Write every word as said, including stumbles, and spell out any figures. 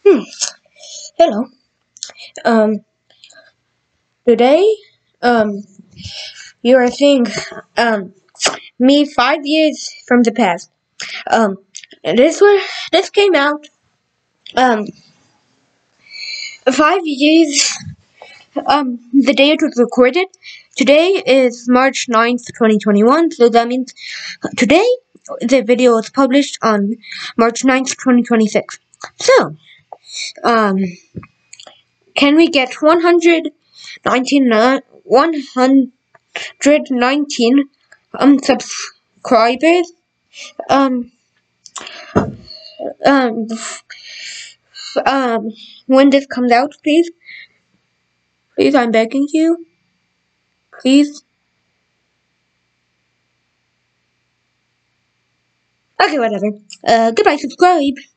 Hmm. Hello. Um. Today, um, you are seeing, um, me five years from the past. Um, this was this came out, um, five years, um, the day it was recorded. Today is March ninth, twenty twenty-one, so that means today the video was published on March ninth, twenty twenty-six. So, um, can we get one hundred nineteen, one hundred nineteen um subscribers um um um when this comes out, please? Please, I'm begging you. Please. Okay, whatever. Uh, goodbye, subscribe.